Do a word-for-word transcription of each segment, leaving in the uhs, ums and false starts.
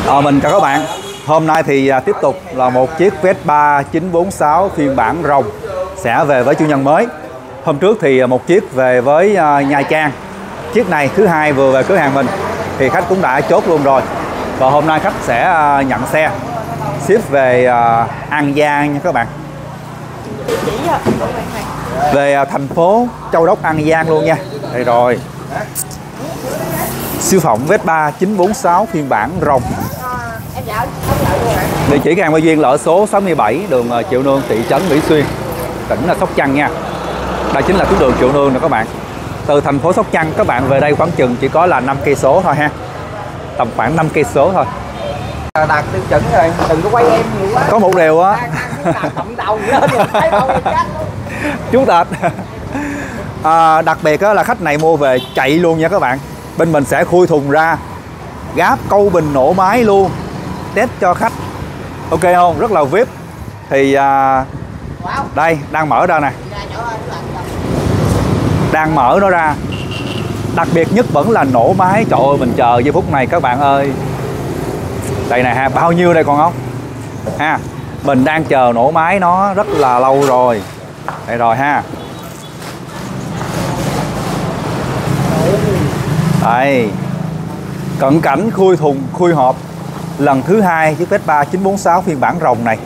À, mình chào các bạn. Hôm nay thì à, tiếp tục là một chiếc Vespa chín bốn sáu phiên bản rồng sẽ về với chủ nhân mới. Hôm trước thì một chiếc về với à, Nha Trang. Chiếc này thứ hai vừa về cửa hàng mình thì khách cũng đã chốt luôn rồi. Và hôm nay khách sẽ à, nhận xe ship về à, An Giang nha các bạn. Về à, thành phố Châu Đốc An Giang luôn nha. Đây rồi. Siêu phẩm Vespa chín bốn sáu phiên bản rồng. Địa chỉ cửa hàng Mai Duyên là ở số sáu mươi bảy đường Triệu Nương, thị trấn Mỹ Xuyên, tỉnh là Sóc Trăng nha. Đây chính là tuyến đường Triệu Nương nè các bạn. Từ thành phố Sóc Trăng các bạn về đây khoảng chừng chỉ có là năm cây số thôi ha. Tầm khoảng năm cây số thôi. Đạt tiêu chuẩn rồi, đừng có quay em nhiều quá. Có một điều á. Chú Tệt. À, đặc biệt là khách này mua về chạy luôn nha các bạn. Bên mình sẽ khui thùng ra, gáp câu bình nổ máy luôn, test cho khách. Ok không? Rất là vi ai pi. Thì à, đây đang mở ra nè, đang mở nó ra. Đặc biệt nhất vẫn là nổ máy. Trời ơi, mình chờ giây phút này các bạn ơi. Đây nè ha, bao nhiêu đây còn không ha. Mình đang chờ nổ máy nó rất là lâu rồi. Đây rồi ha. Đây, cận cảnh khui thùng, khui hộp lần thứ hai chiếc Vespa chín bốn sáu phiên bản rồng này.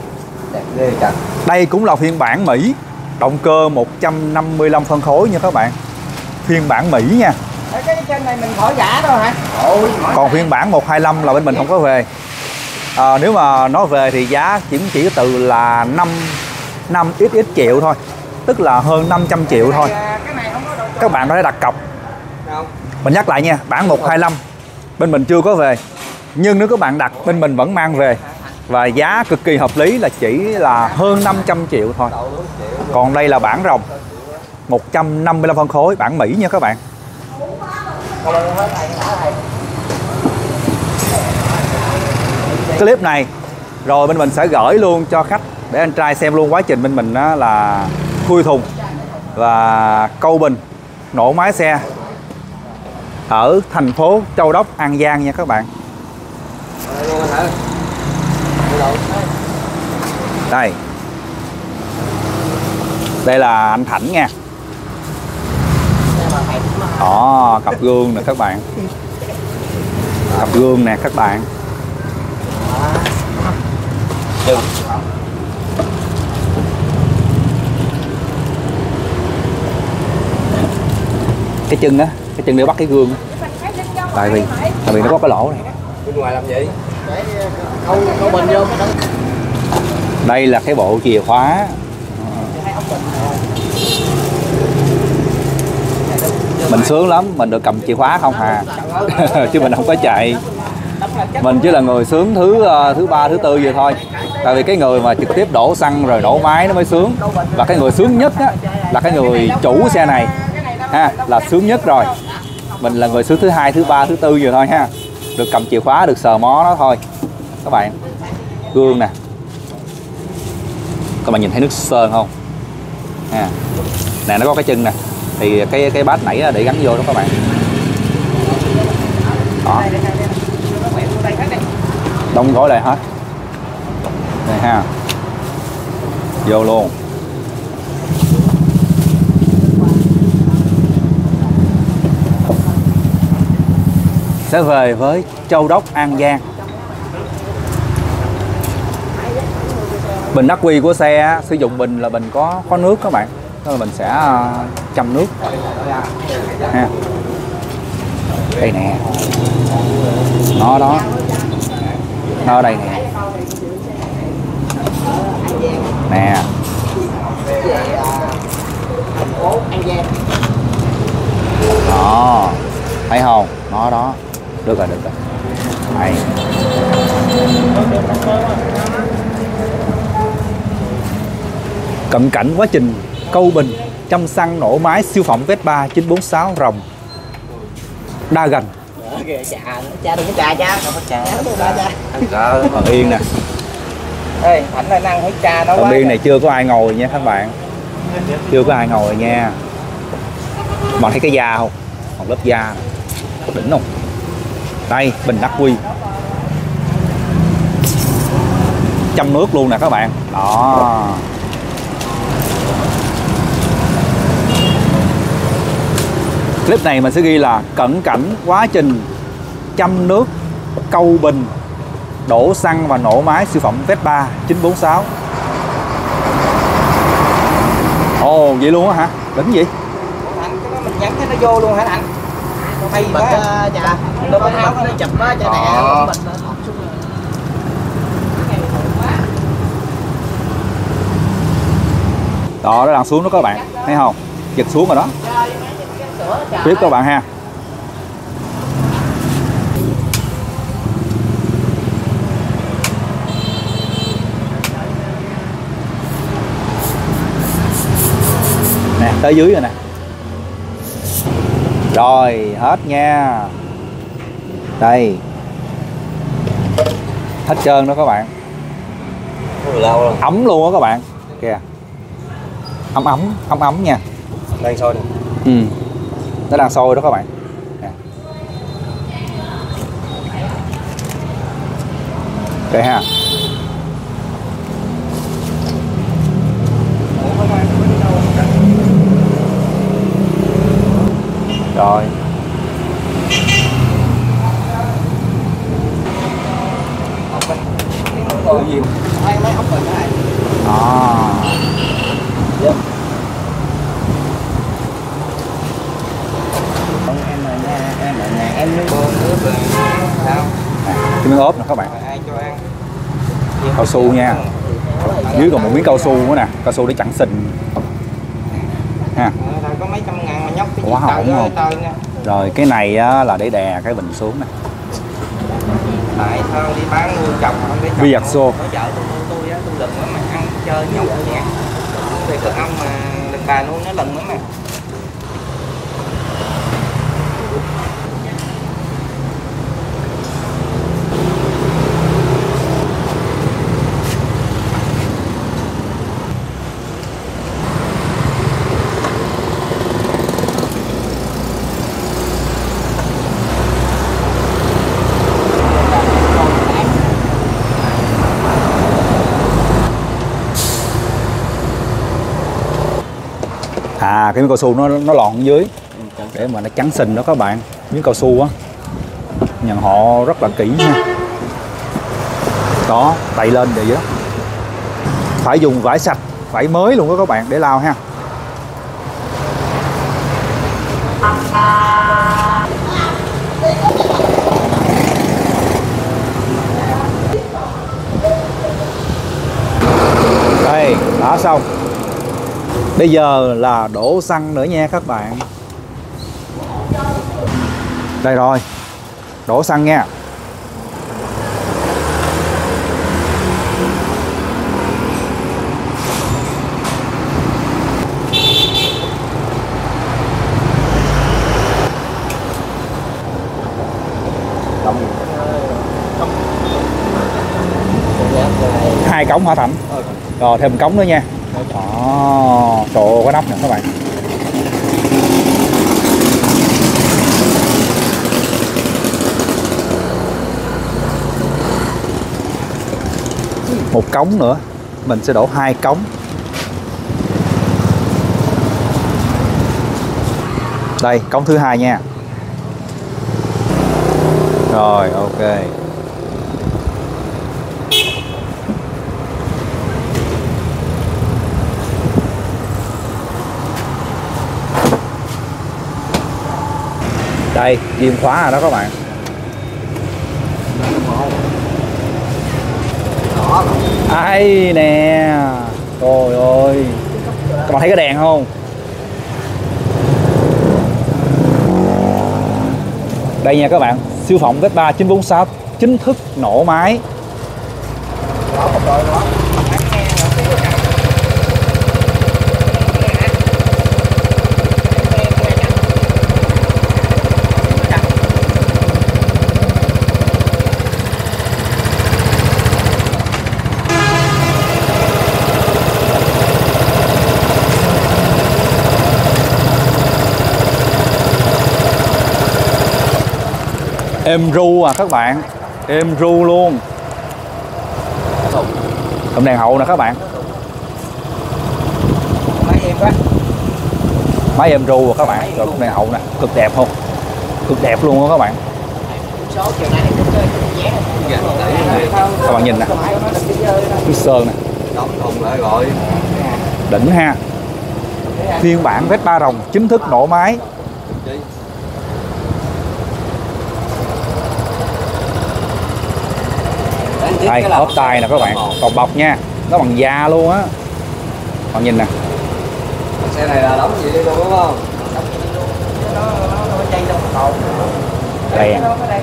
Đây cũng là phiên bản Mỹ, động cơ một trăm năm mươi lăm phân khối nha các bạn. Phiên bản Mỹ nha. Cái trên này mình khỏi giả đâu hả? Ôi, còn phiên bản một hai lăm là bên mình không có về. À, nếu mà nó về thì giá chỉ chỉ từ là năm năm ít ít triệu thôi, tức là hơn năm trăm triệu thôi. Các bạn có thể đặt cọc. Mình nhắc lại nha, bản một hai lăm bên mình chưa có về, nhưng nếu các bạn đặt bên mình vẫn mang về, và giá cực kỳ hợp lý là chỉ là hơn năm trăm triệu thôi. Còn đây là bản rồng một trăm năm mươi lăm phân khối, bản Mỹ nha các bạn. Clip này rồi bên mình sẽ gửi luôn cho khách để anh trai xem luôn quá trình bên mình đó là khui thùng và câu bình nổ máy xe ở thành phố Châu Đốc An Giang nha các bạn. Đây, đây là anh Thảnh nha. Đó, cặp gương nè các bạn. Cặp gương nè các bạn. Cái chân á, cái chân để bắt cái gương. Tại vì tại vì nó có cái lỗ này. Bên ngoài làm gì? Câu câu bình vô. Đây là cái bộ chìa khóa. Mình sướng lắm, mình được cầm chìa khóa không hà. Chứ mình không có chạy. Mình chỉ là người sướng thứ thứ ba, thứ tư vậy thôi. Tại vì cái người mà trực tiếp đổ xăng rồi nổ máy nó mới sướng. Và cái người sướng nhất á, là cái người chủ xe này ha, là sướng nhất rồi. Mình là người sướng thứ hai, thứ ba, thứ tư vậy thôi ha. Được cầm chìa khóa, được sờ mó nó thôi. Các bạn, gương nè. Các bạn nhìn thấy nước sơn không? Ha. Nè, nó có cái chân nè. Thì cái cái bát nãy để gắn vô đó các bạn. Đó. Đóng gói lại hết. Đây ha. Vô luôn. Sẽ về với Châu Đốc An Giang. Bình ắc quy của xe sử dụng bình là bình có có nước các bạn. Nên là mình sẽ châm nước ha. Đây nè. Nó đó. Nó ở đây nè. Nè. Đó. Thấy không? Nó đó. Được rồi, được rồi. Đây. Cận cảnh quá trình câu bình, châm xăng, nổ máy siêu phẩm Vespa chín bốn sáu rồng đa gành. Cha đừng có trà cha, đừng có trà, đừng có trà. Còn yên nè. Ê, Thảnh lại năng thấy trà nó quá. Còn yên này chưa có ai ngồi nha các bạn. Chưa có ai ngồi nha. Bạn thấy cái da không? Còn lớp da đỉnh không? Đây, bình ắc quy. Châm nước luôn nè các bạn. Đó. Clip này mình sẽ ghi là cận cảnh quá trình châm nước, câu bình, đổ xăng và nổ máy siêu phẩm Vespa chín bốn sáu. Ồ, vậy luôn á hả? Đỉnh gì? Anh cái đó mình nhắn cái nó vô luôn hả anh? Hay quá. Dạ. Nó có nó chụp á cho nè. Đó, nó đang xuống đó các bạn, thấy không? Giật xuống rồi đó. Tiếp các bạn ha. Nè, tới dưới rồi nè. Rồi, hết nha. Đây. Hết trơn đó các bạn. Ấm luôn á các bạn. Kìa. Ấm ấm, ấm ấm nha. Đang sôi nè. Ừ. Nó đang sôi đó các bạn. Nè. Ok ha. Rồi. Gì? Hai mấy ống bình này. À. Yep. Em ở nhà, em ở nhà em nước bơm nước rồi sao? Cái miếng ốp nè các bạn. Ai cho ăn? Cao su nha. Dưới còn một miếng cao su nữa nè, cao su để chặn sình. Ha. Rồi có mấy trăm ngàn mà nhóc cái Quá hỏng không? nha. Rồi cái này á, là để đè cái bình xuống nè. Tại sao đi bán nuôi trồng không để trồng. Vietso. Ở chợ tôi tôi á, tôi lần nữa mà ăn chơi nhậu nha. Về cửa ông mà lần bà nuôi nó lần nữa mà. À, cái miếng cao su nó nó lọn dưới để mà nó trắng sình đó các bạn. Miếng cao su á, nhận họ rất là kỹ nha. Đó, tay lên vậy đó. Phải dùng vải sạch, vải mới luôn đó các bạn để lau ha. Đây, đã xong. Bây giờ là đổ xăng nữa nha các bạn. Đây rồi. Đổ xăng nha. Hai cống hả Thành? Rồi thêm cống nữa nha. Đó, trời ơi, có nắp nè các bạn. Một cống nữa, mình sẽ đổ hai cống. Đây, cống thứ hai nha. Rồi, ok. Đây, ghim khóa rồi đó các bạn. Ai nè. Trời ơi. Các bạn thấy cái đèn không? Đây nha các bạn, siêu phẩm Vespa chín bốn sáu chính thức nổ máy. Êm ru à các bạn, êm ru luôn. Cụm đèn hậu nè các bạn. Máy em quá. Máy em ru rồi các bạn. Rồi cụm đèn hậu nè, cực đẹp không? Cực đẹp luôn đó các bạn. Số chiều nay thì chơi Các bạn nhìn nè, cái sơn nè, đỉnh ha. Phiên bản Vespa rồng chính thức nổ máy. Đây, ốp tay nè các bạn, còn bọc nha, nó bằng da luôn á. Bạn nhìn nè. Xe này là đóng gì đi luôn đúng không? nó nó chay trong cầu. Đèn.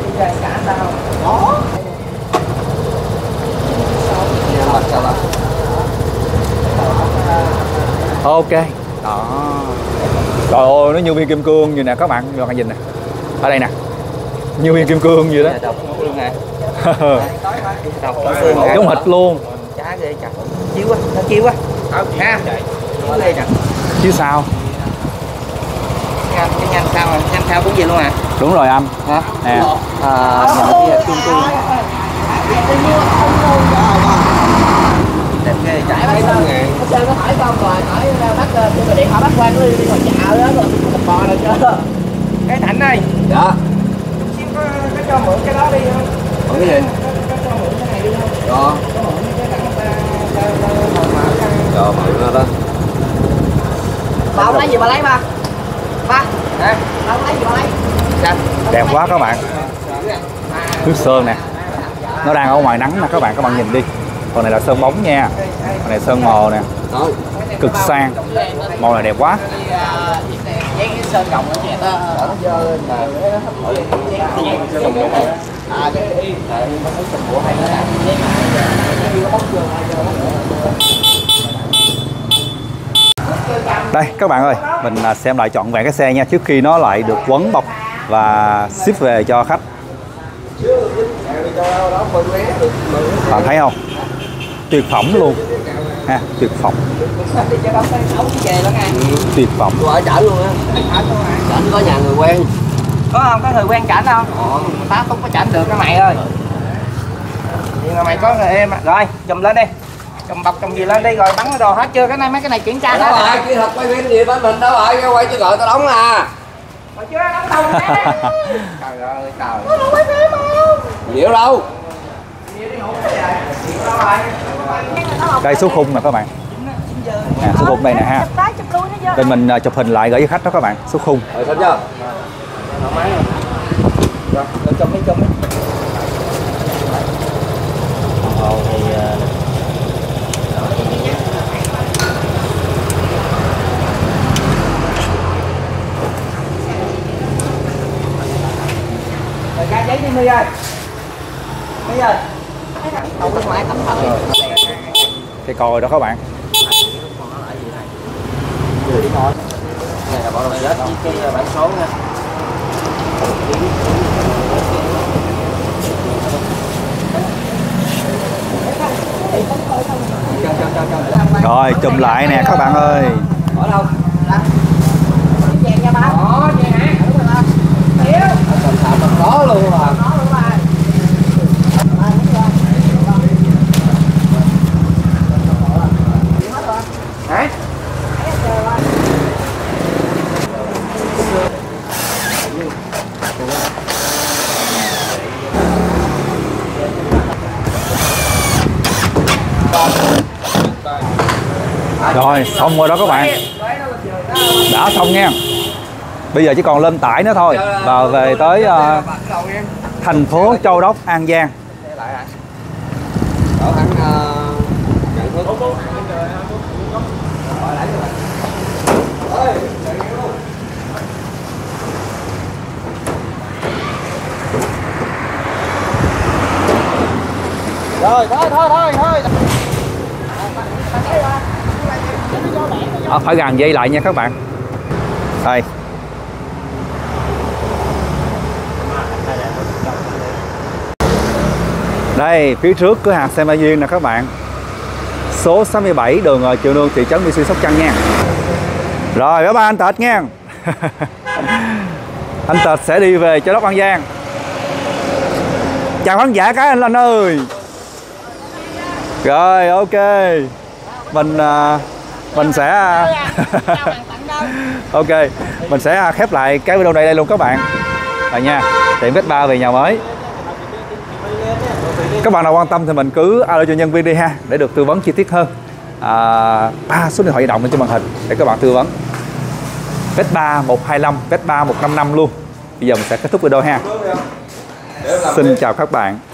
Ok. Đó. Trời ơi, nó như viên kim cương như nè các bạn, các bạn nhìn nè. Ở đây nè. Như viên kim cương vậy đó. Giống hệt luôn. Chá ghê chặt. Chiếu quá, nó chiếu quá. Ha. Nó ghê chặt. Chứ sao? Cái nhanh sao mà, nhanh sao cũng gì luôn à? Đúng rồi anh. Hả? Nè. À, nhìn cái chung chung. Đẹp ghê, chạy mấy trăm ngàn. Nó chơi nó hỏi con rồi, hỏi bắt tôi điện thoại bắt quan nó đi đi ngoài chợ đó rồi tôi bò rồi chưa. Cái Thạnh ơi. Dạ. Chút xíu có, có cho mượn cái đó đi không? Mượn cái gì? Có, có cho mượn cái này đi không? Có. Có mượn cái đặng người ta ta ta mở ra. Cho mượn ra đó. Bà không lấy gì bà lấy ba. Ba. Hả? Bà không lấy gì bà lấy. Dạ. Đẹp quá các bạn. Nước sơn nè. Nó đang ở ngoài nắng nè các bạn, các bạn nhìn đi. Còn này là sơn bóng nha. Còn này sơn màu nè. Đó. Cực sang. Màu này đẹp quá. Dán cái sơn gồng nó nhẹ đó. Nó dơ lên mà. À cái y tại nó thấy sầm bộ hay nó làm dán nó bóc vô Đây các bạn ơi, mình xem lại trọn vẹn cái xe nha, trước khi nó lại được quấn bọc và ship về cho khách. Bạn thấy không? Tuyệt phẩm luôn ha, tuyệt phẩm. Tuyệt phẩm. Tôi ở chảnh luôn á. Chảnh có nhà người quen. Có không? Có người quen chảnh không? Ồ, người ta không có chảnh được cái mày ơi. Nhưng mà mày có người em à. Rồi, chùm lên đi. Chùm bọc chùm gì lên đi rồi bắn cái đồ hết chưa? Cái này mấy cái này kiểm tra Đâu hết. rồi, kỹ thuật quay phim gì bên mình đâu rồi, cái quay chứ gọi tao đóng à. Mà chưa đóng đầu nè. Trời ơi, trời. Nhiều đâu. Đây số khung nè các bạn. Nè, số khung đây nè ha. Bên mình chụp hình lại gửi cho khách đó các bạn, số khung. Rồi xong chưa? Rồi, lên chùm đi, chùm đi. Rồi ra giấy đi My ơi. My ơi. Không có máy tầm thời. Cái còi đó các bạn. Này là bỏ đồng chết với cái bản số nha. Rồi chùm lại nè các bạn ơi. Bỏ đâu? Vàng nha ba. Đó, vậy hả? Cầm thảm nó có luôn à. Hả? Rồi xong rồi đó các bạn. Đã xong nha. Bây giờ chỉ còn lên tải nữa thôi và về tới uh, thành phố Châu Đốc, An Giang. Đổ thẳng nhận thức. Rồi, thôi thôi thôi thôi. À, phải gàn dây lại nha các bạn. Đây. Đây, phía trước cửa hàng xe Mai Duyên nè các bạn. Số sáu mươi bảy đường Triệu Nương, thị trấn Mỹ Xuyên, Sóc Trăng nha. Rồi, bye bye anh Tệt nha. Anh Tệt sẽ đi về Châu Đốc, An Giang. Chào khán giả cái anh Lanh ơi. Rồi ok. Mình à, mình sẽ ok, mình sẽ khép lại cái video này đây luôn các bạn. Rồi nha, tiệm Vespa về nhà mới. Các bạn nào quan tâm thì mình cứ alo cho nhân viên đi ha, để được tư vấn chi tiết hơn. À, à, số điện thoại di động lên trên màn hình để các bạn tư vấn. Vespa một hai lăm, Vespa một năm năm luôn. Bây giờ mình sẽ kết thúc video ha. Xin chào các bạn.